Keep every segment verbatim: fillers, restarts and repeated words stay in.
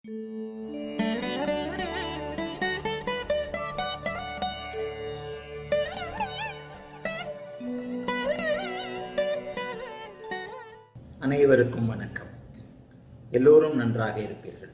அனைவருக்கும் வணக்கம். எல்லோரும் நன்றாக இருப்பீர்கள்.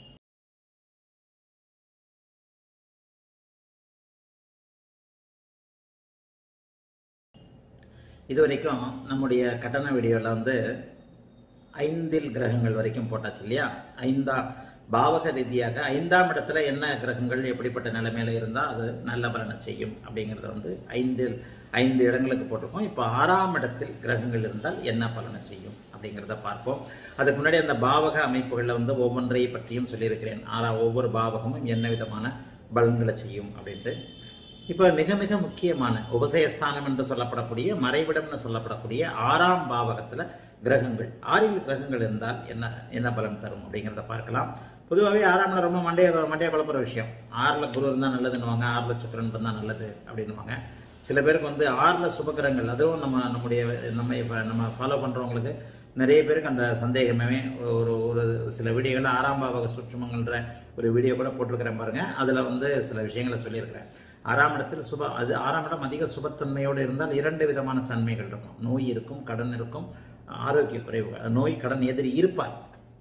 இதுவரைக்கும் நம்முடைய கட்டண வீடியோவில் வந்து ஐந்தில் கிரகங்கள் வரைக்கும் போட்டாச்சு இல்லையா? ஐந்தா பாவக ரீதியாக ஐந்தாம் இடத்துல என்ன கிரகங்கள் எப்படிப்பட்ட நிலைமையில இருந்தால் அது நல்ல பலனை செய்யும் அப்படிங்கிறத வந்து ஐந்தில் ஐந்து இடங்களுக்கு போட்டிருக்கோம். இப்போ ஆறாம் இடத்தில் கிரகங்கள் இருந்தால் என்ன பலனை செய்யும் அப்படிங்கிறத பார்ப்போம். அதுக்கு முன்னாடி அந்த பாவக அமைப்புகளில் வந்து ஒவ்வொன்றை பற்றியும் சொல்லியிருக்கிறேன். ஆறா ஒவ்வொரு பாவகமும் என்ன விதமான பலன்களை செய்யும் அப்படின்ட்டு. இப்போ மிக மிக முக்கியமான உபசயஸ்தானம் என்று சொல்லப்படக்கூடிய மறைவிடம்னு சொல்லப்படக்கூடிய ஆறாம் பாவகத்தில் கிரகங்கள் ஆறில் கிரகங்கள் இருந்தால் என்ன என்ன பலன் தரும் அப்படிங்கிறத பார்க்கலாம். பொதுவாகவே ஆறாம் இடம் ரொம்ப மண்டைய மண்டைய குழப்புற விஷயம். ஆறில் குரு இருந்தால் நல்லதுன்னுவாங்க, ஆறில் சுக்கிரன் இருந்தால் நல்லது அப்படின்னுவாங்க. சில பேருக்கு வந்து ஆறில் சுபகிரகங்கள், அதுவும் நம்ம நம்முடைய நம்ம இப்போ நம்ம ஃபாலோ பண்ணுறவங்களுக்கு நிறைய பேருக்கு அந்த சந்தேகமே. ஒரு ஒரு சில வீடியோவில் ஆறாம் பாவக சூட்சுமங்கள்ன்ற ஒரு வீடியோ கூட போட்டிருக்கிறேன் பாருங்க. அதில் வந்து சில விஷயங்களை சொல்லியிருக்கிறேன். ஆறாம் இடத்தில் சுப அது ஆறாம் இடம் அதிக சுபத்தன்மையோடு இருந்தால் இரண்டு விதமான தன்மைகள் இருக்கும். நோய் இருக்கும், கடன் இருக்கும், ஆரோக்கிய குறைவு. நோய் கடன் எதிரி இருப்பார்.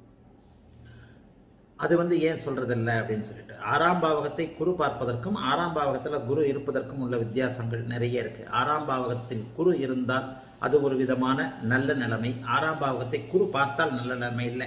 அது வந்து ஏன் சொல்றதில்ல அப்படின்னு சொல்லிட்டு ஆறாம் பாவகத்தை குரு பார்ப்பதற்கும் ஆறாம் பாவகத்தில் குரு இருப்பதற்கும் உள்ள வித்தியாசங்கள் நிறைய இருக்கு. ஆறாம் பாவகத்தில் குரு இருந்தால் அது ஒரு விதமான நல்ல நிலைமை. ஆறாம் பாவகத்தை குரு பார்த்தால் நல்ல நிலைமை இல்லை.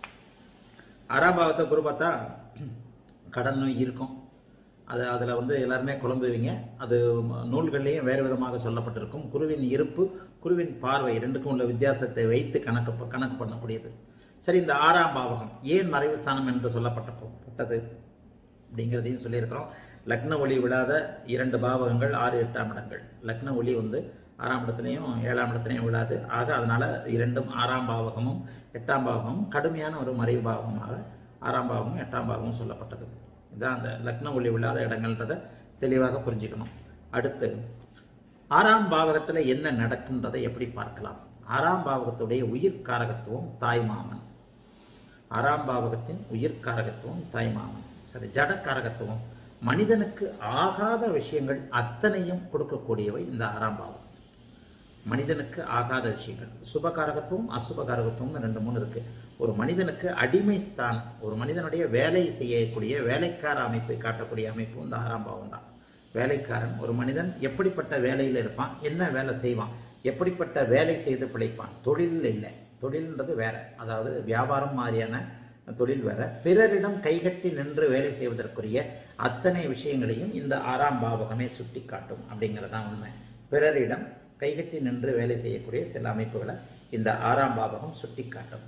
ஆறாம் பாவத்தை குரு பார்த்தா கடன் நோய் இருக்கும். அது அதில் வந்து எல்லாருமே குழம்புவீங்க. அது நூல்கள்லேயும் வேறு விதமாக சொல்லப்பட்டிருக்கும். குருவின் இருப்பு, குருவின் பார்வை இரண்டுக்கும் உள்ள வித்தியாசத்தை வைத்து கணக்கு கணக்கு பண்ணக்கூடியது. சரி, இந்த ஆறாம் பாவகம் ஏன் மறைவு ஸ்தானம் என்று சொல்லப்பட்டது அப்படிங்கிறதையும் சொல்லியிருக்கிறோம். லக்ன ஒளி விழாத இரண்டு பாவகங்கள் ஆறு எட்டாம் இடங்கள். லக்ன ஒளி வந்து ஆறாம் இடத்துலையும் ஏழாம் இடத்துலையும் விழாது. ஆக அதனால இரண்டும் ஆறாம் பாவகமும் எட்டாம் பாவகமும் கடுமையான ஒரு மறைவு பாவகமாக ஆறாம் பாவமும் எட்டாம் பாவமும் சொல்லப்பட்டது. இதுதான் அந்த லக்ன ஒளி விழாத இடங்கள்ன்றதை தெளிவாக புரிஞ்சுக்கணும். அடுத்து ஆறாம் பாவகத்தில் என்ன நடக்குன்றதை எப்படி பார்க்கலாம்? ஆறாம் பாவகத்துடைய உயிர் காரகத்துவம் தாய்மாமன். ஆறாம் பாவகத்தின் உயிர் காரகத்துவம் தாய்மாமன். சரி, ஜட காரகத்துவம் மனிதனுக்கு ஆகாத விஷயங்கள் அத்தனையும் கொடுக்கக்கூடியவை இந்த ஆறாம் பாவம். மனிதனுக்கு ஆகாத விஷயங்கள் சுபகாரகத்துவம் அசுபகாரகத்துவம் ரெண்டு மூணு இருக்கு. ஒரு மனிதனுக்கு அடிமை ஸ்தானம், ஒரு மனிதனுடைய வேலை செய்யக்கூடிய வேலைக்கார அமைப்பை காட்டக்கூடிய அமைப்பு இந்த ஆறாம் பாவம் தான். வேலைக்காரன் ஒரு மனிதன் எப்படிப்பட்ட வேலையில் இருப்பான், என்ன வேலை செய்வான், எப்படிப்பட்ட வேலை செய்து பிழைப்பான். தொழில் இல்லை, தொழில்ன்றது வேற, அதாவது வியாபாரம் மாதிரியான தொழில் வேற. பிறரிடம் கைகட்டி நின்று வேலை செய்வதற்குரிய அத்தனை விஷயங்களையும் இந்த ஆறாம் பாவகமே சுட்டி காட்டும் அப்படிங்கிறதான் உண்மை. பிறரிடம் கைகட்டி நின்று வேலை செய்யக்கூடிய சில அமைப்புகளை இந்த ஆறாம் பாவகம் சுட்டி காட்டும்.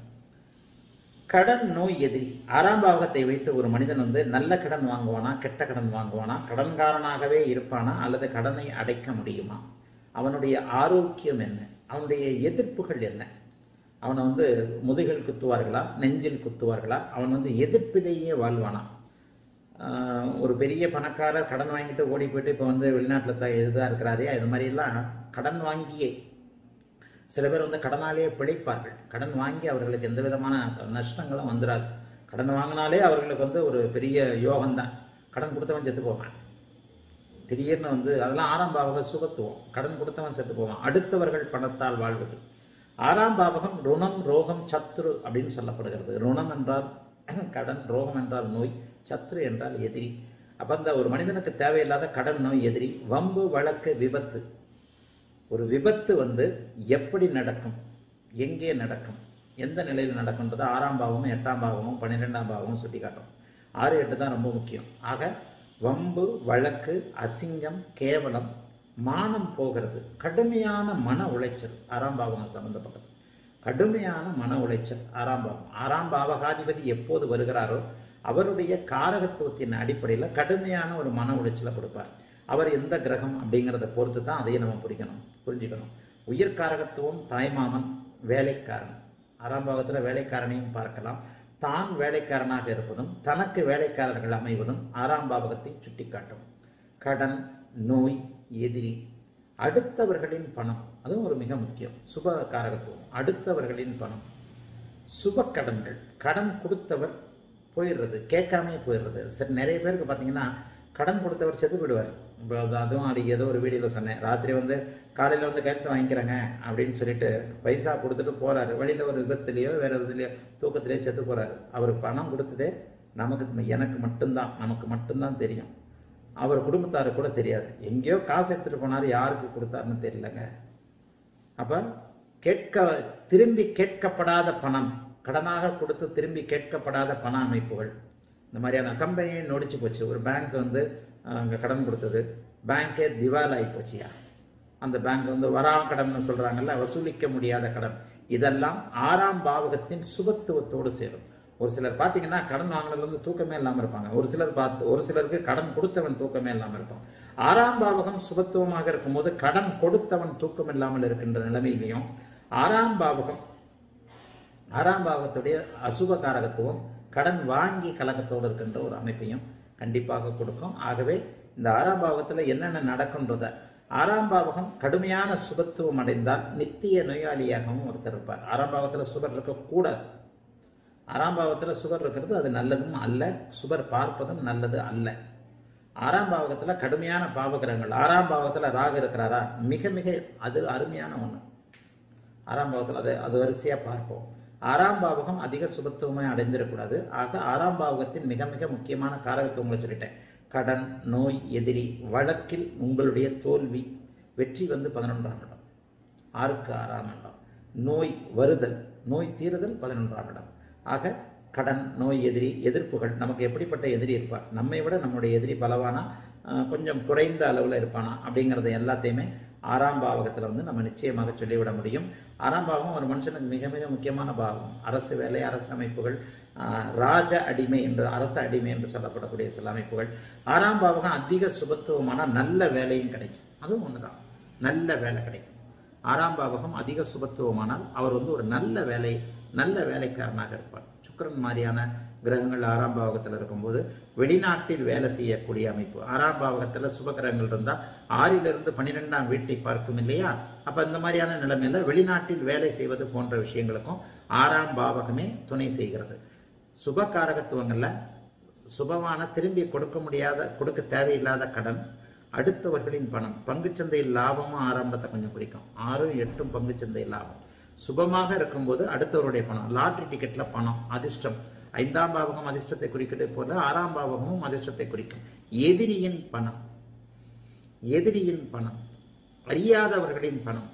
கடன் நோய் எதிரி. ஆறாம் பாவகத்தை வைத்து ஒரு மனிதன் வந்து நல்ல கடன் வாங்குவானா, கெட்ட கடன் வாங்குவானா, கடன்காரனாகவே இருப்பானா, அல்லது கடனை அடைக்க முடியுமா, அவனுடைய ஆரோக்கியம் என்ன, அவனுடைய எதிர்ப்புகள் என்ன, அவனை வந்து முதுகில் குத்துவார்களா, நெஞ்சில் குத்துவார்களா, அவன் வந்து எதிர்ப்பிலேயே வாழ்வானா. ஒரு பெரிய பணக்காரர் கடன் வாங்கிட்டு ஓடி போயிட்டு இப்போ வந்து வெளிநாட்டில் தான் இதுதான் இருக்கிறாரே, இது மாதிரிலாம் கடன் வாங்கியே சில பேர் வந்து கடனாலேயே பிழைப்பார்கள். கடன் வாங்கி அவர்களுக்கு எந்த விதமான நஷ்டங்களும் வந்துடாது. கடன் வாங்கினாலே அவர்களுக்கு வந்து ஒரு பெரிய யோகம்தான். கடன் கொடுத்தவன் செத்து போவான் திடீர்னு வந்து. அதெல்லாம் ஆறாம் பாவக சுகத்துவம். கடன் கொடுத்தவன் செத்து போவான். அடுத்தவர்கள் பணத்தால் வாழ்வது. ஆறாம் பாவகம் ருணம், ரோகம், சத்ரு அப்படின்னு சொல்லப்படுகிறது. ருணம் என்றால் கடன், ரோகம் என்றால் நோய், சத்ரு என்றால் எதிரி. அப்ப அந்த ஒரு மனிதனுக்கு தேவையில்லாத கடன், நோய் எதிரி. வம்பு, வழக்கு, விபத்து. ஒரு விபத்து வந்து எப்படி நடக்கும், எங்கே நடக்கும், எந்த நிலையில் நடக்கும்ன்றதை ஆறாம் பாவமும் எட்டாம் பாவமும் பன்னிரெண்டாம் பாவமும் சுட்டி காட்டும். ஆறு எட்டு தான் ரொம்ப முக்கியம். ஆக வம்பு, வழக்கு, அசிங்கம், கேவலம், மானம் போகிறது, கடுமையான மன உளைச்சல் ஆறாம் பாவகம் சம்பந்தப்பட்டது. கடுமையான மன உளைச்சல் ஆறாம் பாவம். ஆறாம் பாவகாதிபதி எப்போது வருகிறாரோ அவருடைய காரகத்துவத்தின் அடிப்படையில் கடுமையான ஒரு மன உளைச்சலை கொடுப்பார். அவர் எந்த கிரகம் அப்படிங்கிறத பொறுத்து தான் அதையும் நம்ம புரிக்கணும் புரிஞ்சுக்கணும். உயிர் காரகத்துவம் தாய்மாமன், வேலைக்காரன். ஆறாம் பாவத்தில் வேலைக்காரனையும் பார்க்கலாம். தான் வேலைக்காரனாக இருப்பதும் தனக்கு வேலைக்காரர்கள் அமைவதும் ஆறாம் பாவகத்தை சுட்டி காட்டும். கடன், நோய், எதிரி, அடுத்தவர்களின் பணம், அதுவும் ஒரு மிக முக்கியம். சுப காரகத்துவம், அடுத்தவர்களின் பணம், சுப கடன்கள். கடன் கொடுத்தவர் போயிடுறது, கேட்காமே போயிடுறது. சரி, நிறைய பேருக்கு பார்த்தீங்கன்னா கடன் கொடுத்தவர் செத்து போயிடுவார். இப்போ அது அதுவும் அது ஏதோ ஒரு வீடியோவில் சொன்னேன். ராத்திரி வந்து காலையில் வந்து கையெழுத்து வாங்கிக்கிறேங்க அப்படின்னு சொல்லிட்டு பைசா கொடுத்துட்டு போகிறாரு. வழியில் ஒரு விபத்துலேயோ வேறு இதுலையோ தூக்கத்திலேயோ செத்து போகிறாரு. அவர் பணம் கொடுத்ததே நமக்கு எனக்கு மட்டும்தான் நமக்கு மட்டும்தான் தெரியும். அவர் குடும்பத்தாரு கூட தெரியாது. எங்கேயோ காசு எடுத்துகிட்டு போனார், யாருக்கு கொடுத்தாருன்னு தெரியலங்க. அப்போ கேட்க திரும்பி கேட்கப்படாத பணம், கடனாக கொடுத்து திரும்பி கேட்கப்படாத பண அமைப்புகள், இந்த மாதிரியான கம்பெனியை நொடிச்சு போச்சு. ஒரு பேங்க் வந்து அங்கே கடன் கொடுத்தது, பேங்கே திவால் ஆகி போச்சியா. அந்த பேங்க் வந்து வரா கடன் சொல்கிறாங்கல்ல, வசூலிக்க முடியாத கடன். இதெல்லாம் ஆறாம் பாவகத்தின் சுபத்துவத்தோடு சேரும். ஒரு சிலர் பார்த்தீங்கன்னா கடன் வாங்கினதுல வந்து தூக்கமே இல்லாமல் இருப்பாங்க. ஒரு சிலர் பார்த்து ஒரு சிலருக்கு கடன் கொடுத்தவன் தூக்கமே இல்லாமல் இருப்பான். ஆறாம் பாவகம் சுபத்துவமாக இருக்கும்போது கடன் கொடுத்தவன் தூக்கம் இல்லாமல் இருக்கின்ற நிலைமையிலையும் ஆறாம் பாவகம் ஆறாம் பாவகத்துடைய அசுப காரகத்துவம் கடன் வாங்கி கலக்கத்தோடு இருக்கின்ற ஒரு அமைப்பையும் கண்டிப்பாக கொடுக்கும். ஆகவே இந்த ஆறாம் பாவகத்தில் என்னென்ன நடக்குன்றத, ஆறாம் பாவகம் கடுமையான சுபத்துவம் அடைந்தால் நித்திய நோயாளியாகவும் ஒருத்தர் இருப்பார். ஆறாம் பாவத்தில் சுபர் இருக்கக்கூடாது. ஆறாம் பாவத்தில் சுபர் இருக்கிறது அது நல்லதும் அல்ல, சுபர் பார்ப்பதும் நல்லது அல்ல. ஆறாம் பாவகத்தில் கடுமையான பாவகிரகங்கள், ஆறாம் பாவத்தில் ராகு இருக்கிறாரா, மிக மிக அது அருமையான ஒன்று. ஆறாம் பாவத்தில் அது அது வரிசையாக பார்ப்போம். ஆறாம் பாவகம் அதிக சுபத்துவமே அடைந்திடக்கூடாது. ஆக ஆறாம் பாவகத்தின் மிக மிக முக்கியமான காரகத்துவங்களை சொல்லிட்டேன். கடன், நோய், எதிரி, வழக்கில் உங்களுடைய தோல்வி, வெற்றி வந்து பதினொன்றாம் இடம், ஆறுக்கு ஆறாம் இடம். நோய் வருதல், நோய் தீருதல் பதினொன்றாம் இடம். ஆக கடன், நோய், எதிரி, எதிர்ப்புகள். நமக்கு எப்படிப்பட்ட எதிரி இருப்பார், நம்மை விட நம்முடைய எதிரி பலவானா, கொஞ்சம் குறைந்த அளவில் இருப்பானா அப்படிங்கிறத எல்லாத்தையுமே ஆறாம் பாவகத்தில் வந்து நம்ம நிச்சயமாக சொல்லிவிட முடியும். ஆறாம் பாவகம் ஒரு மனுஷனுக்கு மிக மிக முக்கியமான பாவகம். அரசு வேலை, அரசு அமைப்புகள், ராஜ அடிமை என்று அரசு அடிமை என்று சொல்லப்படக்கூடிய சில அமைப்புகள். ஆறாம் பாவகம் அதிக சுபத்துவமான நல்ல வேலையும் கிடைக்கும். அதுவும் ஒண்ணுதான், நல்ல வேலை கிடைக்கும். ஆறாம் பாவகம் அதிக சுபத்துவமானால் அவர் வந்து ஒரு நல்ல வேலை நல்ல வேலைக்காரனாக இருப்பார். சுக்கிரன் மாதிரியான கிரகங்கள் ஆறாம் பாவகத்தில் இருக்கும்போது வெளிநாட்டில் வேலை செய்யக்கூடிய அமைப்பு. ஆறாம் பாவகத்தில் சுப கிரகங்கள் இருந்தால் ஆறிலிருந்து பன்னிரெண்டாம் வீட்டை பார்க்கும் இல்லையா. அப்ப இந்த மாதிரியான நிலைமையில வெளிநாட்டில் வேலை செய்வது போன்ற விஷயங்களுக்கும் ஆறாம் பாவகமே துணை செய்கிறது. சுப காரகத்துவங்கள்ல சுபமான திரும்பி கொடுக்க முடியாத, கொடுக்க தேவையில்லாத கடன், அடுத்தவர்களின் பணம், பங்குச்சந்தையில் லாபமும் ஆறாம் இடத்தை கொஞ்சம் குறிக்கும். ஆறும் எட்டும் பங்குச்சந்தை லாபம். சுபமாக இருக்கும்போது அடுத்தவருடைய பணம், லாட்ரி டிக்கெட்ல பணம், அதிர்ஷ்டம். ஐந்தாம் பாவகம் அதிர்ஷ்டத்தை குறிக்கிறது போல ஆறாம் பாவகமும் அதிர்ஷ்டத்தை குறிக்கும். எதிரியின் பணம், எதிரியின் பணம், அறியாதவர்களின் பணம்,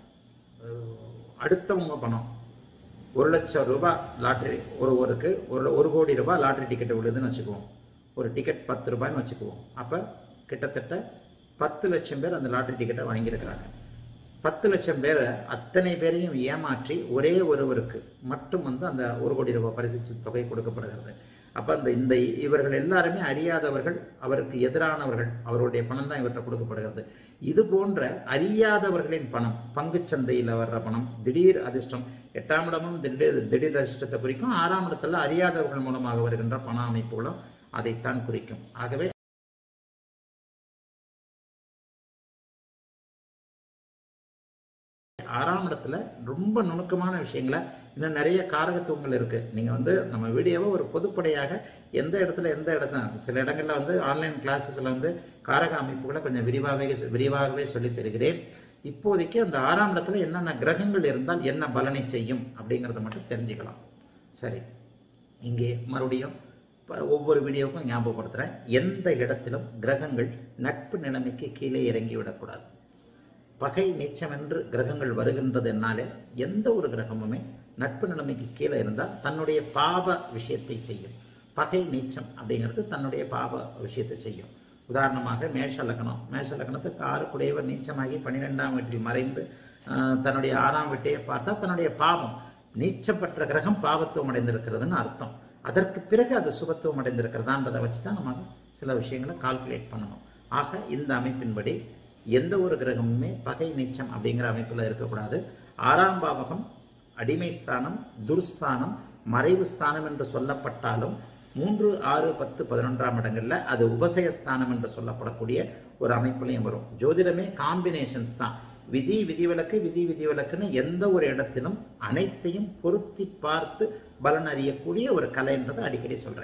அடுத்தவங்க பணம். ஒரு லட்சம் ரூபாய் லாட்ரி ஒருவருக்கு ஒரு ஒரு கோடி ரூபாய் லாட்ரி டிக்கெட் விடுதுன்னு வச்சுக்குவோம். ஒரு டிக்கெட் பத்து ரூபாய்ன்னு வச்சுக்குவோம். அப்ப கிட்டத்தட்ட பத்து லட்சம் பேர் அந்த லாட்ரி டிக்கெட்டை வாங்கியிருக்கிறாங்க. பத்து லட்சம் பேரை அத்தனை பேரையும் ஏமாற்றி ஒரே ஒருவருக்கு மட்டும் வந்து அந்த ஒரு கோடி ரூபாய் பரிசு தொகை கொடுக்கப்படுகிறது. அப்ப அந்த இந்த இவர்கள் எல்லாருமே அறியாதவர்கள், அவருக்கு எதிரானவர்கள், அவருடைய பணம் தான் இவர்கிட்ட கொடுக்கப்படுகிறது. இது போன்ற அறியாதவர்களின் பணம், பங்கு சந்தையில் வர்ற பணம், திடீர் அதிர்ஷ்டம். எட்டாம் இடமும் திடீர் திடீர் அதிர்ஷ்டத்தை குறிக்கும். ஆறாம் இடத்துல அறியாதவர்கள் மூலமாக வருகின்ற பண அமைப்புகளும் அதைத்தான் குறிக்கும். ஆகவே ஆறாம் இடத்துல ரொம்ப நுணுக்கமான விஷயங்களை, இன்னும் நிறைய காரகத்துவங்கள் இருக்கு. நீங்க வந்து நம்ம வீடியோவை ஒரு பொதுப்படையாக எந்த இடத்துல எந்த இடத்துல சில இடங்கள்ல வந்து ஆன்லைன் கிளாஸஸ்ல வந்து காரக அமைப்புகளை கொஞ்சம் விரிவாகவே விரிவாகவே சொல்லி தருகிறேன். இப்போதைக்கு அந்த ஆறாம் இடத்துல என்னென்ன கிரகங்கள் இருந்தால் என்ன பலனை செய்யும் அப்படிங்கிறத மட்டும் தெரிஞ்சுக்கலாம். சரி, இங்கே மறுபடியும் ஒவ்வொரு வீடியோவுக்கும் ஞாபகப்படுத்துறேன். எந்த இடத்திலும் கிரகங்கள் நட்பு நிலைமைக்கு கீழே இறங்கி விடக்கூடாது. பகை நீச்சம் என்று கிரகங்கள் வருகின்றது என்னாலே எந்த ஒரு கிரகமுமே நட்பு நிலைமைக்கு கீழே இருந்தால் தன்னுடைய பாவ விஷயத்தை செய்யும். பகை நீச்சம் அப்படிங்கிறது தன்னுடைய பாவ விஷயத்தை செய்யும். உதாரணமாக மேஷ லக்னம், மேஷ லக்னத்துக்கு ஆறு குடையவர் நீச்சமாகி பன்னிரெண்டாம் வீட்டில் மறைந்து தன்னுடைய ஆறாம் வீட்டையே பார்த்தா தன்னுடைய பாவம், நீச்சப்பட்ட கிரகம் பாவத்துவம் அடைந்திருக்கிறதுன்னு அர்த்தம். அதற்கு பிறகு அது சுபத்துவம் அடைந்திருக்கிறதான்றதை வச்சுதான் நம்ம சில விஷயங்களை கால்குலேட் பண்ணணும். ஆக இந்த அமைப்பின்படி எந்த ஒரு கிரகமுமே பகை நீச்சம் அப்படிங்கிற அமைப்புல இருக்கக்கூடாது. ஆறாம் பாவகம் அடிமை ஸ்தானம், துர்ஸ்தானம், மறைவு ஸ்தானம் என்று சொல்லப்பட்டாலும் மூன்று ஆறு பத்து பதினொன்றாம் இடங்கள்ல அது உபசயஸ்தானம் என்று சொல்லப்படக்கூடிய ஒரு அமைப்புலையும் வரும். ஜோதிடமே காம்பினேஷன்ஸ் தான். விதி விதிவிலக்கு விதி விதிவிலக்குன்னு எந்த ஒரு இடத்திலும் அனைத்தையும் பொருத்தி பார்த்து பலன் அறியக்கூடிய ஒரு கலை என்றதை அடிக்கடி சொல்றேன்.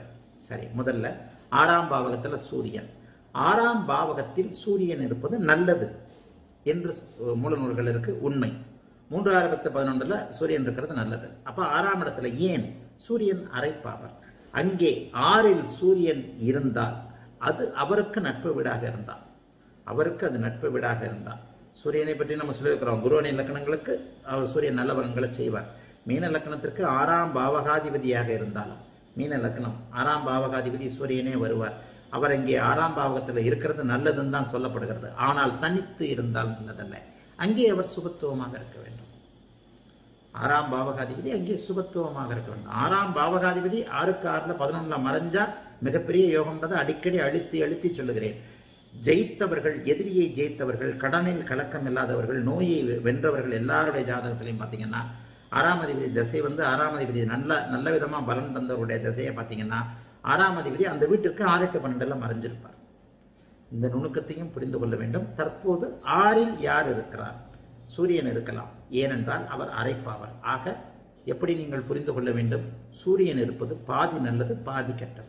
சரி, முதல்ல ஆறாம் பாவகத்துல சூரியன். ஆறாம் பாவகத்தில் சூரியன் இருப்பது நல்லது என்று மூல நூல்கள் இருக்கு, உண்மை. மூன்றாயிரத்து பதினொன்றுல சூரியன் இருக்கிறது நல்லது. அப்ப ஆறாம் இடத்துல ஏன்? சூரியன் அரைப்பாவர். அங்கே ஆறில் சூரியன் இருந்தால் அது அவருக்கு நட்பு வீடாக இருந்தால், அவருக்கு அது நட்பு வீடாக இருந்தால், சூரியனை பற்றி நம்ம சொல்லியிருக்கிறோம், குருவனை இலக்கணங்களுக்கு அவர் சூரியன் நல்ல பலன்களை செய்வார். மீன லக்கணத்திற்கு ஆறாம் பாவகாதிபதியாக இருந்தாலும், மீன லக்கணம் ஆறாம் பாவகாதிபதி சூரியனே வருவார். அவர் இங்கே ஆறாம் பாவகத்தில் இருக்கிறது நல்லதுன்னு தான் சொல்லப்படுகிறது. ஆனால் தனித்து இருந்தால் நல்லதல்ல. அங்கே அவர் சுபத்துவமாக இருக்க வேண்டும். ஆறாம் பாவகாதிபதி அங்கே சுபத்துவமாக இருக்க வேண்டும். ஆறாம் பாவகாதிபதி ஆறுக்கு ஆறுல பதினொன்னுல மறைஞ்சா மிகப்பெரிய யோகம்ன்றதை அடிக்கடி அழுத்தி அழுத்தி சொல்லுகிறேன். ஜெயித்தவர்கள், எதிரியை ஜெயித்தவர்கள், கடனில் கலக்கம் இல்லாதவர்கள், நோயை வென்றவர்கள் எல்லாருடைய ஜாதகத்திலையும் பார்த்தீங்கன்னா ஆறாம் அதிபதி திசை வந்து ஆறாம் அதிபதி நல்ல நல்ல விதமா பலன் தந்தவருடைய திசையை பார்த்தீங்கன்னா ஆறாம் அதிபதி அந்த வீட்டிற்கு ஆறு எட்டு பன்னெண்டுல மறைஞ்சிருப்பார். இந்த நுணுக்கத்தையும் புரிந்து கொள்ள வேண்டும். தற்போது ஆறில் யார் இருக்கிறார்? சூரியன் இருக்கலாம். ஏனென்றால் அவர் அரைப்பாவர். ஆக எப்படி நீங்கள் புரிந்து கொள்ள வேண்டும்? சூரியன் இருப்பது பாதி நல்லது, பாதி கெட்டது.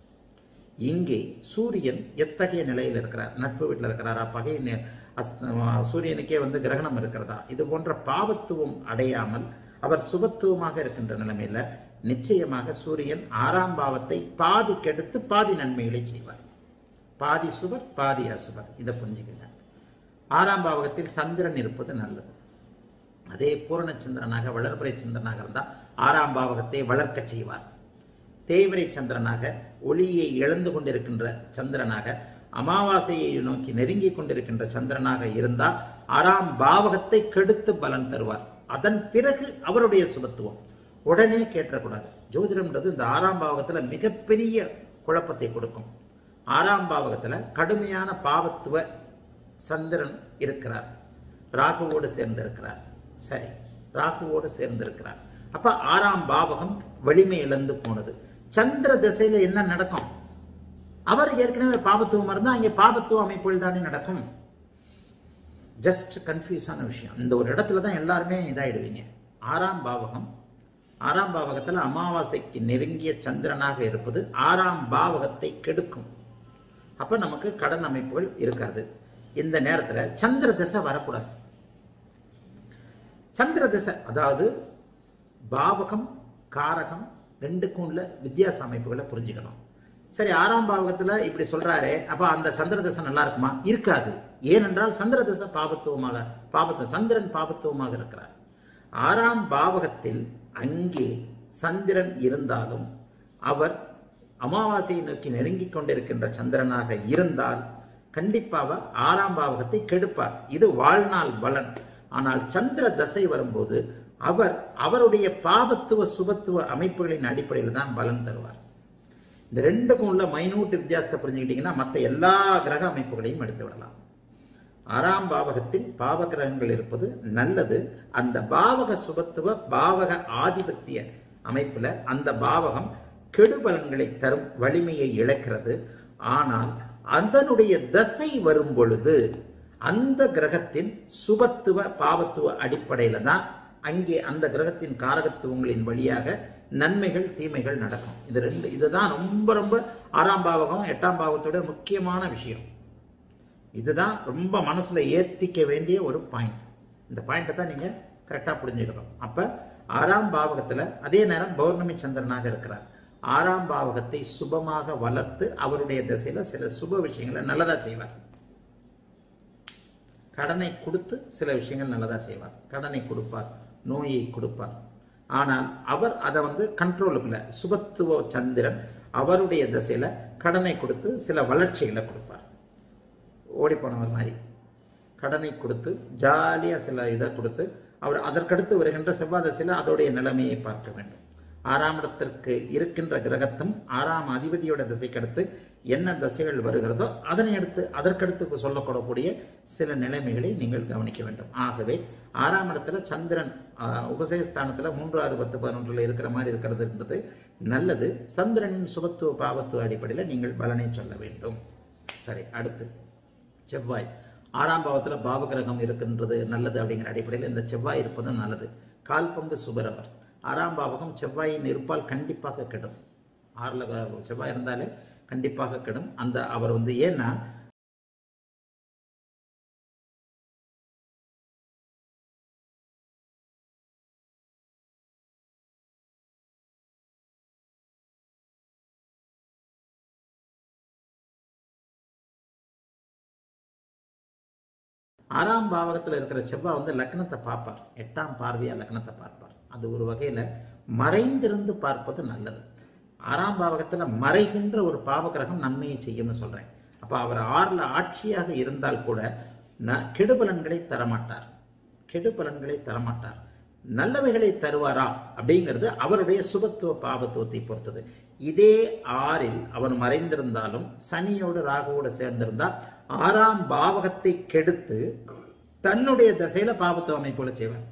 இங்கே சூரியன் எத்தகைய நிலையில் இருக்கிறார்? நட்பு வீட்டில் இருக்கிறாரா? பகை சூரியனுக்கே வந்து கிரகணம் இருக்கிறதா? இது போன்ற பாவத்துவம் அடையாமல் அவர் சுபத்துவமாக இருக்கின்ற நிலைமையில நிச்சயமாக சூரியன் ஆறாம் பாவத்தை பாதி கெடுத்து பாதி நன்மைகளை செய்வார். பாதி சுவர் பாதி அசுவர். இதை புரிஞ்சுக்கங்க. ஆறாம் பாவகத்தில் சந்திரன் இருப்பது நல்லது. அதே பூரண சந்திரனாக வளர்பிறை சந்திரனாக இருந்தால் ஆறாம் பாவகத்தை வளர்க்க செய்வார். தேய்விரை சந்திரனாக, ஒளியை இழந்து கொண்டிருக்கின்ற சந்திரனாக, அமாவாசையை நோக்கி நெருங்கி கொண்டிருக்கின்ற சந்திரனாக இருந்தால் ஆறாம் பாவகத்தை கெடுத்து பலன் தருவார். அதன் பிறகு அவருடைய சுபத்துவம் உடனே கேட்டக்கூடாது. ஜோதிடம்ன்றது இந்த ஆறாம் பாவகத்துல மிகப்பெரிய குழப்பத்தை கொடுக்கும். ஆறாம் பாவகத்துல கடுமையான பாவத்துவ சந்திரன் இருக்கிறார், ராகுவோடு சேர்ந்திருக்கிறார். சரி, ராகுவோடு சேர்ந்திருக்கிறார். அப்ப ஆறாம் பாவகம் வலிமை இழந்து போனது. சந்திர திசையில என்ன நடக்கும்? அவர் ஏற்கனவே பாபத்துவம் இருந்தா அங்கே பாபத்துவ அமைப்புகள் தானே நடக்கும். ஜஸ்ட் கன்ஃபியூஸான விஷயம். இந்த ஒரு இடத்துல தான் எல்லாருமே இதாயிடுவீங்க. ஆறாம் பாவகம், ஆறாம் பாவகத்துல அமாவாசைக்கு நெருங்கிய சந்திரனாக இருப்பது ஆறாம் பாவகத்தை கெடுக்கும். அப்ப நமக்கு கடன் அமைப்புகள் இருக்காது. இந்த நேரத்துல சந்திர திசை வரக்கூடாது. சந்திர திசை அதாவது பாவகம் காரகம் ரெண்டுக்கும் உள்ள வித்தியாச அமைப்புகளை புரிஞ்சுக்கணும். சரி, ஆறாம் பாவகத்துல இப்படி சொல்றாரு, அப்ப அந்த சந்திர திசை நல்லா இருக்குமா? இருக்காது. ஏனென்றால் சந்திர திசை பாபத்துவமாக, பாபத்து சந்திரன் பாபத்துவமாக இருக்கிறார். ஆறாம் பாவகத்தில் அங்கே சந்திரன் இருந்தாலும் அவர் அமாவாசையை நோக்கி நெருங்கிக் கொண்டிருக்கின்ற சந்திரனாக இருந்தால் கண்டிப்பாக ஆறாம் பாவகத்தை கெடுப்பார். இது வாழ்நாள் பலன். ஆனால் சந்திர தசை வரும்போது அவர் அவருடைய பாபத்துவ சுபத்துவ அமைப்புகளின் அடிப்படையில் தான் பலன் தருவார். இந்த ரெண்டுக்கும் உள்ள மைனூட் வித்தியாசத்தை புரிஞ்சுக்கிட்டீங்கன்னா மற்ற எல்லா கிரக அமைப்புகளையும் எடுத்து விடலாம். ஆறாம் பாவகத்தில் பாவ கிரகங்கள் இருப்பது நல்லது. அந்த பாவக சுபத்துவ பாவக ஆதிபத்திய அமைப்புல அந்த பாவகம் கெடுபலன்களை தரும் வலிமையை இழக்கிறது. ஆனால் அதனுடைய தசை வரும் பொழுது அந்த கிரகத்தின் சுபத்துவ பாவத்துவ அடிப்படையில தான் அங்கே அந்த கிரகத்தின் காரகத்துவங்களின் வழியாக நன்மைகள் தீமைகள் நடக்கும். இது ரெண்டு இதுதான் ரொம்ப ரொம்ப ஆறாம் பாவகம் எட்டாம் பாவத்தோட முக்கியமான விஷயம். இதுதான் ரொம்ப மனசுல ஏத்திக்க வேண்டிய ஒரு பாயிண்ட். இந்த பாயிண்ட்டை தான் நீங்க கரெக்டா புரிஞ்சுக்கணும். அப்ப ஆறாம் பாவகத்துல அதே நேரம் பௌர்ணமி சந்திரனாக இருக்கிறார். ஆறாம் பாவகத்தை சுபமாக வளர்த்து அவருடைய திசையில சில சுப விஷயங்களை நல்லதா செய்வார். கடனை கொடுத்து சில விஷயங்கள் நல்லதா செய்வார். கடனை கொடுப்பார், நோயை கொடுப்பார். ஆனால் அவர் அதை வந்து கண்ட்ரோலுக்குள்ள சுபத்துவ சந்திரன் அவருடைய திசையில கடனை கொடுத்து சில வளர்ச்சிகளை கொடுப்பார். ஓடி போனவர் மாதிரி கடனை கொடுத்து ஜாலியா சில இதை கொடுத்து அவர் அதற்கடுத்து வருகின்ற செவ்வாய் திசையில அதோடைய நிலைமையை பார்க்க வேண்டும். ஆறாம் இடத்திற்கு இருக்கின்ற கிரகத்தும் ஆறாம் அதிபதியோட திசைக்கு அடுத்து என்ன திசைகள் வருகிறதோ அதனை அடுத்து அதற்கடுத்து சொல்லக்கூடக்கூடிய சில நிலைமைகளை நீங்கள் கவனிக்க வேண்டும். ஆகவே ஆறாம் இடத்துல சந்திரன் உபசயஸ்தானத்துல மூன்று ஆறு பத்து பதினொன்றுல இருக்கிற மாதிரி இருக்கிறது என்பது நல்லது. சந்திரனின் சுபத்துவ பாவத்துவ அடிப்படையில் நீங்கள் பலனை சொல்ல வேண்டும். சரி, அடுத்து செவ்வாய் ஆறாம் பாவத்துல பாவகிரகம் இருக்கின்றது நல்லது அப்படிங்கிற அடிப்படையில் இந்த செவ்வாய் இருப்பதும் நல்லது. கால் பங்கு சுபரவர். ஆறாம் பாவகம் செவ்வாயின் இருப்பால் கண்டிப்பாக கெடும். ஆறில் செவ்வாய் இருந்தாலே கண்டிப்பாக கெடும். அந்த அவர் வந்து ஏன்னா ஆறாம் பாவகத்தில் இருக்கிற செவ்வாய் வந்து லக்னத்தை பார்ப்பார். எட்டாம் பார்வையா லக்னத்தை பார்ப்பார். அது ஒரு வகையில மறைந்திருந்து பார்ப்பது நல்லது. ஆறாம் பாவகத்துல மறைகின்ற ஒரு பாவகிரகம் நன்மையை செய்யும்னு சொல்றேன். அப்ப அவர் ஆறுல ஆட்சியாக இருந்தால் கூட கெடுபலன்களை தரமாட்டார். கெடுபலன்களை தரமாட்டார். நல்லவைகளை தருவாரா அப்படிங்கிறது அவருடைய சுபத்துவ பாவத்துவத்தை பொறுத்தது. இதே ஆறில் அவன் மறைந்திருந்தாலும் சனியோடு ராகுவோடு சேர்ந்திருந்தால் ஆறாம் பாவகத்தை கெடுத்து தன்னுடைய திசையில பாவத்துவ அமைப்புகளை செய்வார்.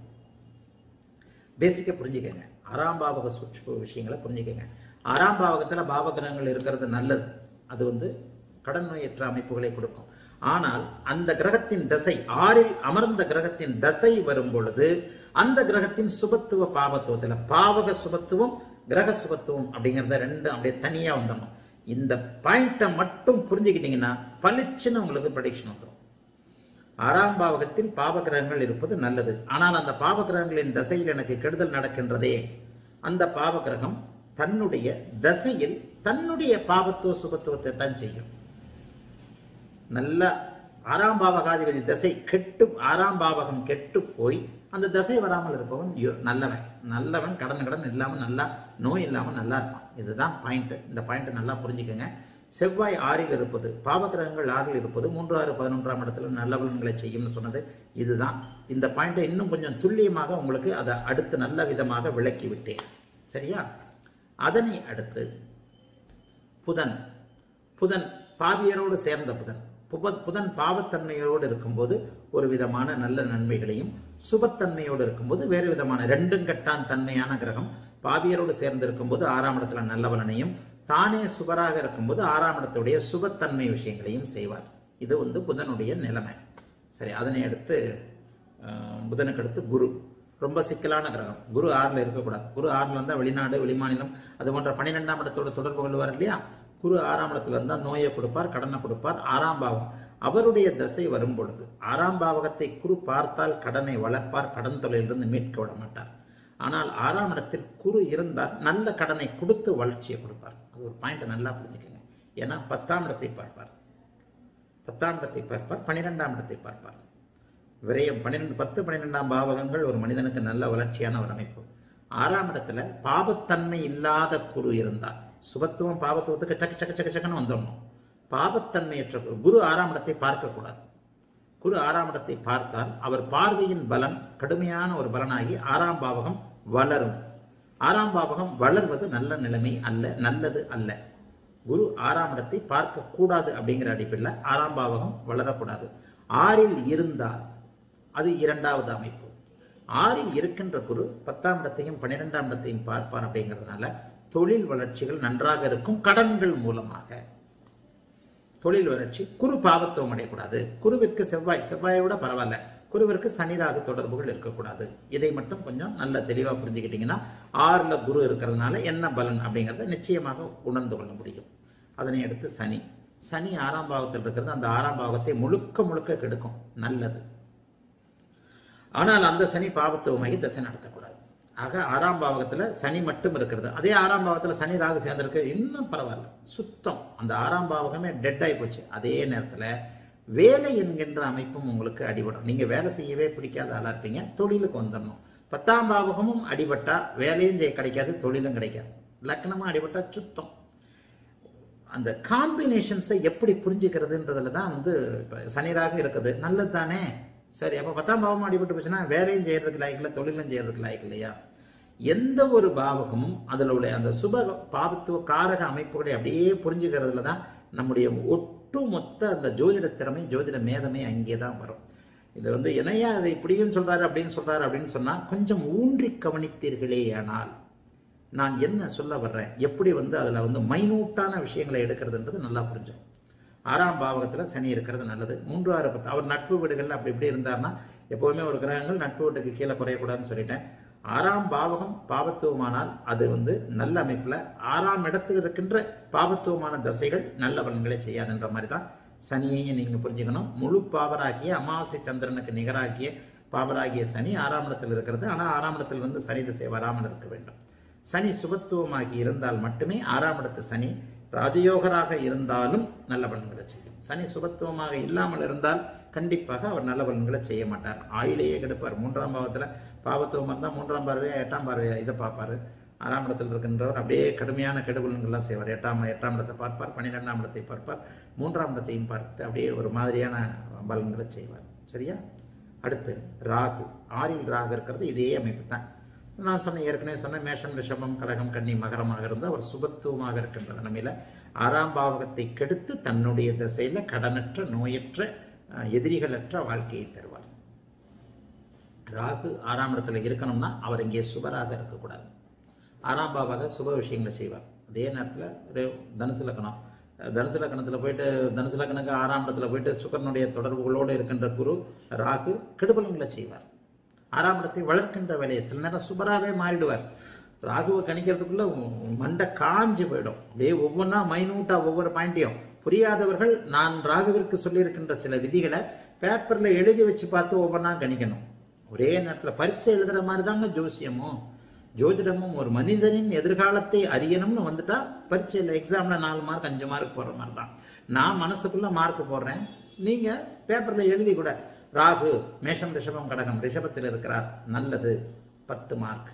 பேசிக்க புரிஞ்சுக்கங்க. ஆறாம் பாவக சூட்சும விஷயங்களை புரிஞ்சுக்கங்க. ஆறாம் பாவகத்துல பாவகிரகங்கள் இருக்கிறது நல்லது. அது வந்து கடன் நோயற்ற அமைப்புகளை கொடுக்கும். ஆனால் அந்த கிரகத்தின் தசை, ஆறில் அமர்ந்த கிரகத்தின் தசை வரும் பொழுது அந்த கிரகத்தின் சுபத்துவ பாவத்துவத்துல பாவக சுபத்துவம் கிரக சுபத்துவம் அப்படிங்கிறத ரெண்டு அப்படியே தனியா வந்துடணும். இந்த பாயிண்ட மட்டும் புரிஞ்சுக்கிட்டீங்கன்னா பளிச்சுன்னு உங்களுக்கு ப்ரெடிக்ஷன் வந்துடும். ஆறாம் பாவகத்தில் பாவகிரகங்கள் இருப்பது நல்லது. ஆனால் அந்த பாவகிரகங்களின் தசையில் எனக்கு கெடுதல் நடக்கின்றதே, அந்த பாவகிரகம் தன்னுடைய தசையில் தன்னுடைய பாவத்துவ சுபத்துவத்தை தான் செய்யும். நல்ல ஆறாம் பாவகாதிபதி தசை கெட்டு ஆறாம் பாவகம் கெட்டு போய் அந்த தசை வராமல் இருப்பவன் நல்லவன். நல்லவன் கடன் கடன் இல்லாமல் நல்லா நோய் இல்லாமல் நல்லா இருப்பான். இதுதான் பாயிண்ட். இந்த பாயிண்ட் நல்லா புரிஞ்சுக்கோங்க. செவ்வாய் ஆறில் இருப்பது, பாவகிரகங்கள் ஆறில் இருப்பது மூன்று ஆறு பதினொன்றாம் இடத்துல நல்ல பலன்களை செய்யும்னு சொன்னது இதுதான். இந்த பாயிண்டை இன்னும் கொஞ்சம் துல்லியமாக உங்களுக்கு அதை அடுத்து நல்ல விதமாக விளக்கி விட்டேன். சரியா? அதனை அடுத்து புதன். புதன் பாவியரோடு சேர்ந்த புதன். புதன் பாவத்தன்மையோடு இருக்கும்போது ஒரு விதமான நல்ல நன்மைகளையும், சுபத்தன்மையோடு இருக்கும்போது வேறு விதமான ரெண்டும் கட்டான் தன்மையான கிரகம். பாவியரோடு சேர்ந்து இருக்கும்போது ஆறாம் இடத்துல நல்ல பலனையும், தானே சுபராக இருக்கும்போது ஆறாம் இடத்துடைய சுபத்தன்மை விஷயங்களையும் செய்வார். இது வந்து புதனுடைய நிலைமை. சரி, அதனை அடுத்து புதனுக்கு அடுத்து குரு. ரொம்ப சிக்கலான கிரகம். குரு ஆறுல இருக்கக்கூடாது. குரு ஆறுல இருந்தா வெளிநாடு வெளிமாநிலம் அது போன்ற பன்னிரெண்டாம் இடத்தோட தொடர்பு கொள்வார் இல்லையா? குரு ஆறாம் இடத்துல இருந்தா நோயை கொடுப்பார், கடனை கொடுப்பார். ஆறாம் பாவம் அவருடைய தசை வரும் பொழுது ஆறாம் பாவகத்தை குரு பார்த்தால் கடனை வளர்ப்பார், கடன் தொழிலிருந்து மீட்க விட மாட்டார். ஆனால் ஆறாம் இடத்தில் குரு இருந்தால் நல்ல கடனை கொடுத்து வளர்ச்சியை கொடுப்பார். அது ஒரு பாயிண்ட் நல்லா புரிஞ்சுக்கங்க. ஏன்னா பத்தாம் இடத்தை பார்ப்பார், பத்தாம் இடத்தை பார்ப்பார், பன்னிரெண்டாம் இடத்தை பார்ப்பார். விரயம் பன்னிரெண்டு பத்து பன்னிரெண்டாம் பாவகங்கள் ஒரு மனிதனுக்கு நல்ல வளர்ச்சியான ஒரு அமைப்பு. ஆறாம் இடத்துல பாவத்தன்மை இல்லாத குரு இருந்தால் சுபத்துவம் பாவத்துவத்துக்கு டக்கு சக்க சக்க சக்கன்னு வந்துடணும். பாவத்தன்மையற்ற குரு ஆறாம் இடத்தை பார்க்கக்கூடாது. குரு ஆறாம் இடத்தை பார்த்தால் அவர் பார்வையின் பலன் கடுமையான ஒரு பலனாகி ஆறாம் பாவகம் வளரும். ஆறாம் பாவகம் வளர்வது நல்ல நிலைமை அல்ல, நல்லது அல்ல. குரு ஆறாம் இடத்தை பார்க்க கூடாது அப்படிங்கிற அடிப்படையில் ஆறாம் பாவகம் வளரக்கூடாது. ஆறில் இருந்தால் அது இரண்டாவது அமைப்பு. ஆறில் இருக்கின்ற குரு பத்தாம் இடத்தையும் பன்னிரெண்டாம் இடத்தையும் பார்ப்பார். அப்படிங்கிறதுனால தொழில் வளர்ச்சிகள் நன்றாக இருக்கும். கடன்கள் மூலமாக தொழில் வளர்ச்சி. குரு பாவத்துவம் அடையக்கூடாது. குருவிற்கு செவ்வாய் செவ்வாயை விட பரவாயில்ல, குருவிற்கு சனிராக தொடர்புகள் இருக்கக்கூடாது. இதை மட்டும் கொஞ்சம் நல்ல தெளிவாக புரிஞ்சுக்கிட்டீங்கன்னா ஆறுல குரு இருக்கிறதுனால என்ன பலன் அப்படிங்கிறத நிச்சயமாக உணர்ந்து கொள்ள முடியும். அதனை அடுத்து சனி. சனி ஆறாம் பாவத்தில் இருக்கிறது அந்த ஆறாம் பாவத்தை முழுக்க முழுக்க கெடுக்கும். நல்லது. ஆனால் அந்த சனி பாவத்துவமாகி தசை நடத்தக்கூடாது. ஆக ஆறாம் பாவகத்துல சனி மட்டும் இருக்கிறது. அதே ஆறாம் பாவத்துல சனி ராகு சேர்ந்திருக்கு, இன்னும் பரவாயில்ல, சுத்தம். அந்த ஆறாம் பாவகமே டெட் ஆகி போச்சு. அதே நேரத்துல வேலை என்கின்ற அமைப்பும் உங்களுக்கு அடிபடும். நீங்க வேலை செய்யவே பிடிக்காத ஆளா இருப்பீங்க, தொழிலுக்கு வந்துடணும். பத்தாம் பாவகமும் அடிபட்டா வேலையும் செய்ய கிடைக்காது, தொழிலும் கிடைக்காது. லக்னமும் அடிபட்டா சுத்தம். அந்த காம்பினேஷன்ஸை எப்படி புரிஞ்சுக்கிறதுன்றதுல தான் வந்து சனிராக இருக்குது. நல்லது தானே? சரி, அப்போ பத்தாம் பாவமும் அடிபட்டு போச்சுன்னா வேலையும் செய்யறதுக்கு லாய்க்கு இல்லை, தொழிலும் செய்யறதுக்கு லாய்க்கு இல்லையா? எந்த ஒரு பாவகமும் அதில் உள்ள அந்த சுப பாவத்துவ காரக அமைப்புகளை அப்படியே புரிஞ்சுக்கிறதுல தான் நம்முடைய ஒட்டுமொத்த அந்த ஜோதிட திறமை, ஜோதிட மேதமை அங்கே தான் வரும். இது வந்து என்னையா அதை இப்படியும் சொல்றாரு அப்படின்னு சொல்றாரு அப்படின்னு சொன்னா கொஞ்சம் ஊன்றி கவனித்தீர்களே ஆனால் நான் என்ன சொல்ல வர்றேன், எப்படி வந்து அதில் வந்து மைனூட்டான விஷயங்களை எடுக்கிறதுன்றது நல்லா புரிஞ்சோம். ஆறாம் பாவகத்தில் சனி இருக்கிறது நல்லது. மூன்று ஆறு பத்து அவர் நட்பு வீடுகள் அப்படி இப்படி இருந்தார்னா எப்போவுமே ஒரு கிரகங்கள் நட்பு வீட்டுக்கு கீழே குறையக்கூடாதுன்னு சொல்லிட்டேன். ஆறாம் பாவகம் பாவத்துவமானால் அது வந்து நல்ல அமைப்புல ஆறாம் இடத்தில் இருக்கின்ற பாவத்துவமான தசைகள் நல்ல பலன்களை செய்யாதுன்ற மாதிரி தான் சனியையும் நீங்க புரிஞ்சுக்கணும். முழு பாவராகிய அமாவாசை சந்திரனுக்கு நிகராகிய பாவராகிய சனி ஆறாம் இடத்தில் இருக்கிறது. ஆனால் ஆறாம் இடத்தில் வந்து சனி திசை வராமல் இருக்க வேண்டும். சனி சுபத்துவமாகி இருந்தால் மட்டுமே ஆறாம் இடத்து சனி ராஜயோகராக இருந்தாலும் நல்ல பலன்களை செய்யும். சனி சுபத்துவமாக இல்லாமல் இருந்தால் கண்டிப்பாக அவர் நல்ல பலன்களை செய்ய மாட்டார். ஆயுளையே கெடுப்பார். மூன்றாம் பாவத்துல பாவத்துவம் இருந்தால் மூன்றாம் பார்வையா எட்டாம் பார்வையா இதை பார்ப்பாரு. ஆறாம் இடத்தில் இருக்கின்றவர் அப்படியே கடுமையான கெடுபலன்கள்லாம் செய்வார். எட்டாம் எட்டாம் இடத்தை பார்ப்பார், பன்னிரெண்டாம் இடத்தை பார்ப்பார், மூன்றாம் இடத்தையும் பார்த்து அப்படியே ஒரு மாதிரியான பலன்களை செய்வார். சரியா? அடுத்து ராகு. ஆறில் ராகு இருக்கிறது இதே அமைப்பு தான். நான் சொன்ன ஏற்கனவே சொன்ன மேஷம் ரிஷபம் கடகம் கன்னி மகரமாக இருந்து அவர் சுபத்துவமாக இருக்கின்ற நிலைமையில ஆறாம் பாவகத்தை கெடுத்து தன்னுடைய திசையில கடனற்ற நோயற்ற எதிரிகளற்ற வாழ்க்கையை தருவார். ராகு ஆறாம் இடத்துல இருக்கணும்னா அவர் இங்கே சுபராக இருக்கக்கூடாது. ஆறாம் பாவாக சுப விஷயங்களை செய்வார். அதே நேரத்தில் தனுசு லக்னம் தனுசு லக்னத்தில் போயிட்டு தனுசு லக்னக்கு ஆறாம் இடத்துல போயிட்டு சுக்கரனுடைய தொடர்புகளோடு இருக்கின்ற குரு ராகு கெடுபலன்களை செய்வார். ஆறாம் இடத்தை வளர்க்கின்ற வேலையை சில நேரம் சுபராகவே மாறிடுவார். ராகுவை கணிக்கிறதுக்குள்ள மண்டை காஞ்சி போயிடும். அப்படியே ஒவ்வொன்றா மைனூட்டா ஒவ்வொரு பாயிண்டையும் புரியாதவர்கள் நான் ராகுவிற்கு சொல்லியிருக்கின்ற சில விதிகளை பேப்பர்ல எழுதி வச்சு பார்த்து ஒவ்வொன்றா கணிக்கணும். ஒரே நேரத்தில் பரீட்சை எழுதுற மாதிரி தாங்க ஜோசியமும் ஜோதிடமும். ஒரு மனிதனின் எதிர்காலத்தை அறியணும்னு வந்துட்டா பரீட்சையில் எக்ஸாம்ல நாலு மார்க் அஞ்சு மார்க் போடுற மாதிரி தான். நான் மனசுக்குள்ள மார்க் போடுறேன், நீங்க பேப்பர்ல எழுதி கூட ராகு மேஷம் ரிஷபம் கடகம் ரிஷபத்தில் இருக்கிறார் நல்லது பத்து மார்க்.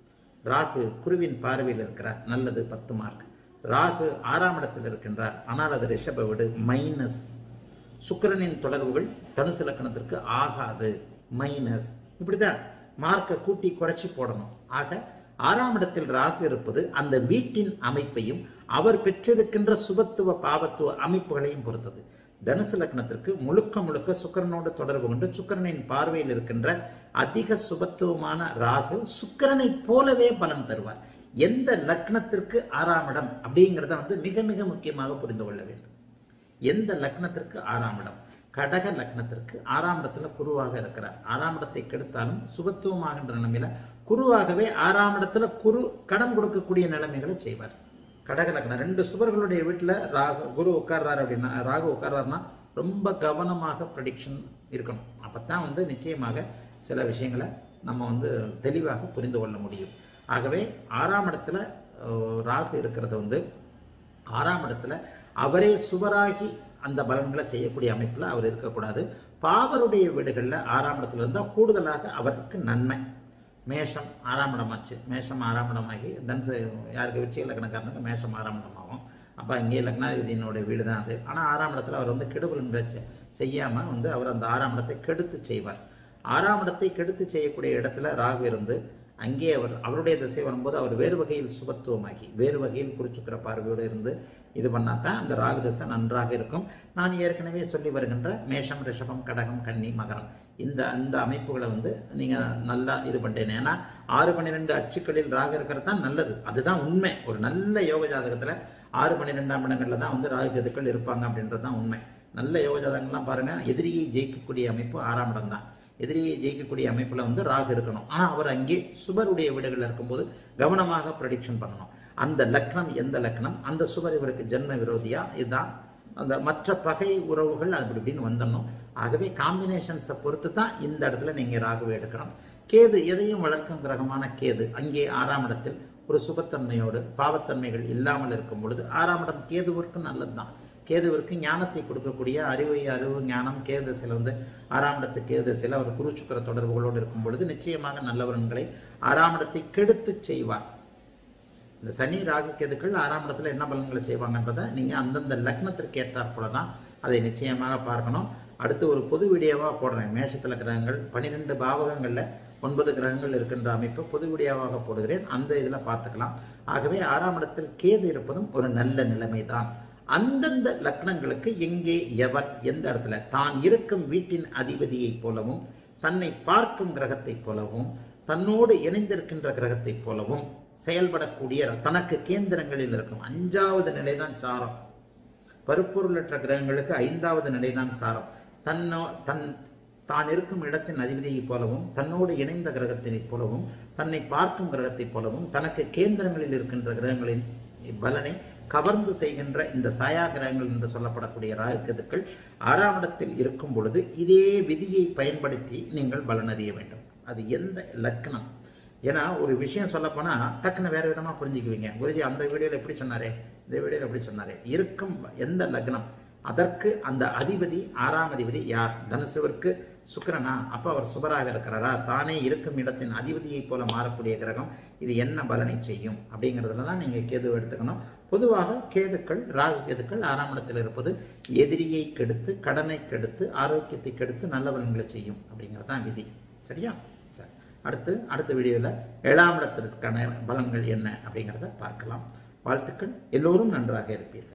ராகு குருவின் பார்வையில் இருக்கிறார் நல்லது பத்து மார்க். ராகு ஆறாம் இடத்தில் இருக்கின்றார் ஆனால் அது ரிஷப வீடு மைனஸ். சுக்கிரனின் தொடர்புகள் தனுசு லக்னத்திற்கு ஆகாது மைனஸ். இப்படிதான் மார்க்கை கூட்டி குறைச்சி போடணும். ஆக ஆறாம் இடத்தில் ராகு இருப்பது அந்த வீட்டின் அமைப்பையும் அவர் பெற்றிருக்கின்ற சுபத்துவ பாவத்துவ அமைப்புகளையும் பொறுத்தது. தனுசு லக்னத்திற்கு முழுக்க முழுக்க சுக்கிரனோடு தொடர்பு கொண்டு சுக்கிரனின் பார்வையில் இருக்கின்ற அதிக சுபத்துவமான ராகு சுக்கிரனை போலவே பலன் தருவார். எந்த லக்னத்திற்கு ஆறாம் இடம் அப்படிங்கிறத வந்து மிக மிக முக்கியமாக புரிந்து கொள்ள வேண்டும். எந்த லக்னத்திற்கு ஆறாம் இடம்? கடக லக்னத்திற்கு ஆறாம் இடத்துல குருவாக இருக்கிறார். ஆறாம் இடத்தை கெடுத்தாலும் சுபத்துவமாகின்ற நிலைமையில குருவாகவே ஆறாம் இடத்துல குரு கடன் கொடுக்கக்கூடிய நிலைமைகளை செய்வார். கடக லக்னம் ரெண்டு சுவர்களுடைய வீட்டுல ராகு குரு உட்கார்றாரு அப்படின்னா ராகு உட்கார்றாருன்னா ரொம்ப கவனமாக ப்ரெடிக்ஷன் இருக்கணும். அப்பத்தான் வந்து நிச்சயமாக சில விஷயங்களை நம்ம வந்து தெளிவாக புரிந்து கொள்ள முடியும். ஆகவே ஆறாம் இடத்துல ராகு இருக்கிறது வந்து ஆறாம் இடத்துல அவரே சுவராகி அந்த பலன்களை செய்யக்கூடிய அமைப்புல அவர் இருக்கக்கூடாது. பாவருடைய வீடுகளில் ஆறாம் இடத்துல இருந்தால் கூடுதலாக அவருக்கு நன்மை. மேஷம் ஆறாம் இடமாச்சு, மேஷம் ஆறாம் இடமாகி தனுசு யாருக்கு விருச்சிக லக்னக்காரனுக்கு மேஷம் ஆறாம் இடமாகும். அப்போ இங்கே லக்னாதிபதியினுடைய வீடு தான் அது. ஆனால் ஆறாம் இடத்துல அவர் வந்து கெடுபலன்களை செய்யாம வந்து அவர் அந்த ஆறாம் இடத்தை கெடுத்து செய்வார். ஆறாம் இடத்தை கெடுத்து செய்யக்கூடிய இடத்துல ராகு இருந்து அங்கே அவர் அவருடைய திசை வரும்போது அவர் வேறு வகையில் சுபத்துவமாகி வேறு வகையில் குறிச்சுக்கிற பார்வையோடு இருந்து இது பண்ணாதான் அந்த ராகு திசை நன்றாக இருக்கும். நான் ஏற்கனவே சொல்லி வருகின்ற மேஷம் ரிஷபம் கடகம் கன்னி மகரம் இந்த அந்த அமைப்புகளை வந்து நீங்க நல்லா இது பண்ணிட்டேன். ஏன்னா ஆறு பன்னிரெண்டு அச்சுக்களில் ராகு இருக்கிறது தான் நல்லது, அதுதான் உண்மை. ஒரு நல்ல யோக ஜாதகத்துல ஆறு பன்னிரெண்டாம் இடங்கள்ல தான் வந்து ராகு கதுக்கள் இருப்பாங்க அப்படின்றது தான் உண்மை. நல்ல யோக ஜாதகங்கள்லாம் பாருங்க, எதிரியை ஜெயிக்கக்கூடிய அமைப்பு ஆறாம் இடம் தான். எதிரியை ஜெயிக்கக்கூடிய அமைப்புல வந்து ராகு இருக்கணும். ஆனா அவர் அங்கே சுபருடைய வீடுகள் இருக்கும்போது கவனமாக ப்ரெடிக்ஷன் பண்ணணும். அந்த லக்னம் எந்த லக்னம், அந்த சுபர் இவருக்கு ஜென்ம விரோதியா, இதுதான் அந்த மற்ற பகை உறவுகள் அப்படி இப்படின்னு வந்துடணும். ஆகவே காம்பினேஷன்ஸை பொறுத்து தான் இந்த இடத்துல நீங்க ராகுவை எடுக்கணும். கேது எதையும் வளர்க்கும் கிரகமான கேது அங்கே ஆறாம் இடத்தில் ஒரு சுபத்தன்மையோடு பாவத்தன்மைகள் இல்லாமல் இருக்கும் பொழுது ஆறாம் இடம் கேதுவிற்கு நல்லதுதான். கேதுவிற்கு ஞானத்தை கொடுக்கக்கூடிய அறிவை அறிவு ஞானம் கேது சில வந்து ஆறாம் இடத்து கேது சில அவர் குருச்சுக்கர தொடர்புகளோடு இருக்கும் பொழுது நிச்சயமாக நல்லவரன்களை ஆறாம் இடத்தை கெடுத்து செய்வார். இந்த சனி ராகு கேதுக்கள் ஆறாம் இடத்துல என்ன பலன்களை செய்வாங்கன்றதை நீங்க அந்தந்த லக்னத்திற்கு ஏற்றாற் போலதான் அதை நிச்சயமாக பார்க்கணும். அடுத்து ஒரு பொது வீடியோவாக போடுறேன். மேஷத்துல கிரகங்கள் பன்னிரெண்டு பாவகங்கள்ல ஒன்பது கிரகங்கள் இருக்கின்ற அமைப்பு பொது வீடியோவாக போடுகிறேன், அந்த இதுல பார்த்துக்கலாம். ஆகவே ஆறாம் இடத்தில் கேது இருப்பதும் ஒரு நல்ல நிலைமை தான். அந்தந்த லக்னங்களுக்கு எங்கே எவர் எந்த இடத்துல தான் இருக்கும் வீட்டின் அதிபதியை போலவும் தன்னை பார்க்கும் கிரகத்தை போலவும் தன்னோடு இணைந்திருக்கின்ற கிரகத்தை போலவும் செயல்படக்கூடிய தனக்கு கேந்திரங்களில் இருக்கும் அஞ்சாவது நிலைதான் சாரம். பருப்பொருளற்ற கிரகங்களுக்கு ஐந்தாவது நிலைதான் சாரம். தன்னோ தன் தான் இருக்கும் இடத்தின் அதிபதியைப் போலவும் தன்னோடு இணைந்த கிரகத்தினைப் போலவும் தன்னை பார்க்கும் கிரகத்தைப் போலவும் தனக்கு கேந்திரங்களில் இருக்கின்ற கிரகங்களின் பலனை கவர்ந்து செய்கின்ற இந்த சாயா கிரகங்கள் என்று சொல்லப்படக்கூடிய ராகுகேதுக்கள் ஆறாம் இடத்தில் இருக்கும் பொழுது இதே விதியை பயன்படுத்தி நீங்கள் பலனறிய வேண்டும். அது எந்த லக்னம்? ஏன்னா ஒரு விஷயம் சொல்லப்போனா டக்குன்னு வேற விதமா புரிஞ்சுக்குவீங்க. குருஜி அந்த வீடியோல எப்படி சொன்னாரே, இந்த வீடியோல எப்படி சொன்னாரே, இருக்கும் எந்த லக்னம் அதற்கு அந்த அதிபதி ஆறாம் அதிபதி யார்? தனுசுவிற்கு சுக்கிரனா? அப்ப அவர் சுபராக இருக்கிறாரா? தானே இருக்கும் இடத்தின் அதிபதியை போல மாறக்கூடிய கிரகம் இது என்ன பலனை செய்யும் அப்படிங்கிறதுல தான் நீங்க கேதுவை எடுத்துக்கணும். பொதுவாக கேதுக்கள் ராகு கேதுக்கள் ஆறாம் இடத்தில் இருப்பது எதிரியை கெடுத்து கடனை கெடுத்து ஆரோக்கியத்தை கெடுத்து நல்ல பலன்களை செய்யும் அப்படிங்கிறது தான் விதி. சரியா? சரி, அடுத்து அடுத்த வீடியோவில் ஏழாம் இடத்திற்கான பலன்கள் என்ன அப்படிங்கிறத பார்க்கலாம். வாழ்த்துக்கள். எல்லோரும் நன்றாக இருப்பீர்கள்.